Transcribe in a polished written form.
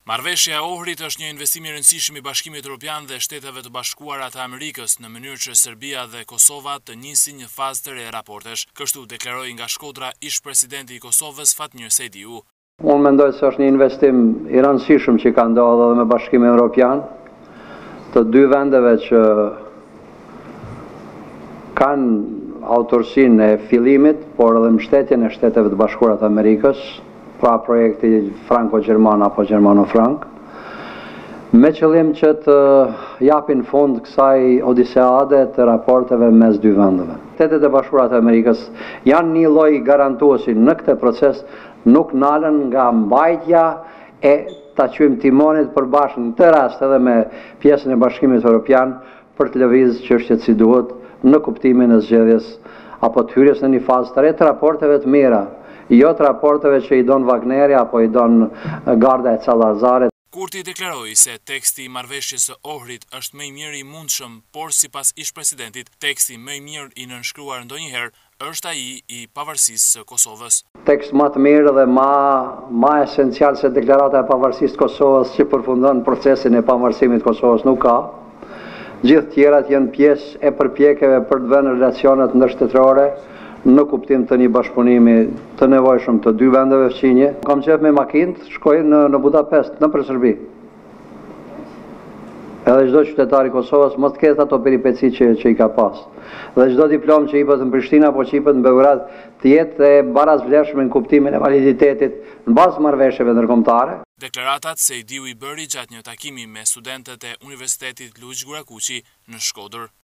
Marrëveshja e Ohrit është një investim i rëndësishëm i Bashkimit Evropian dhe Shteteve të Bashkuara të Amerikës në mënyrë që Serbia dhe Kosova të nisin një fazë të re raportesh, kështu deklaroi nga Shkodra ish-presidenti i Kosovës Fatmir Sejdiu. Unë mendoj se është një investim i rëndësishëm që ka ndodhur edhe me Bashkimin Evropian, të dy vendeve që kanë autorsinë e fillimit, por edhe mbështetjen e Shteteve të Bashkuara të Amerikës, pra projekti franko-gjerman apo gjermano-frank, me qëllim që të japin fund kësaj odiseade të raporteve mes dy vendeve. Shtetet e Bashkuara të Amerikës janë një lloj garantuesi në këtë proces, nuk nalen nga mbajtja e ta quajmë timonit përbashkë në këtë rast edhe me pjesën e Bashkimit Evropian për të lëvizur çështjet si duhet në kuptimin e zgjedhjes apo të hyrjes në një fazë të re të raporteve të mira, jo të raporteve që i don Wagneri apo i don Garda e Callazarit. Kurti deklaroi se teksti i marrëveshjes së Ohrit është më i miri i mundshëm, por sipas ish-presidentit, teksti më i mirë i nënshkruar ndonjëherë është ai i pavarësisë së Kosovës. Tekst më të mirë dhe më esencial se deklarata e pavarësisë të Kosovës që përfundon procesin e pavarësimit të Kosovës nuk ka. Gjithë tjerat janë pjesë e përpjekjeve për të vënë relacionet ndërshtetërore në kuptim të një bashkëpunimi të nevojshëm të dy vendeve fëqinje. Kam qef me makinë, shkoj në Budapest, në për Serbi. Edhe çdo qytetar i Kosovës mos të ketë ato peripeci që i ka pas. Dhe çdo diplom që jepet në Prishtinë apo që jepet në Beograd të jetë e barazvlefshme në kuptimin e validitetit në bazë marrëveshjeve ndërkombëtare. Deklaratat Sejdiu i bëri gjatë një takimi me studentët e Universitetit Luiç Gurakuqi në Shkodër.